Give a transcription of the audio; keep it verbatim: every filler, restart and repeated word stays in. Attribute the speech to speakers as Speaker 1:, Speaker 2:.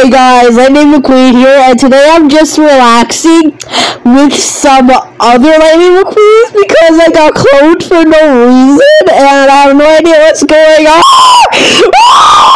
Speaker 1: Hey guys, Lightning McQueen here, and today I'm just relaxing with some other Lightning McQueens because I got cloned for no reason, and I have no idea what's going on.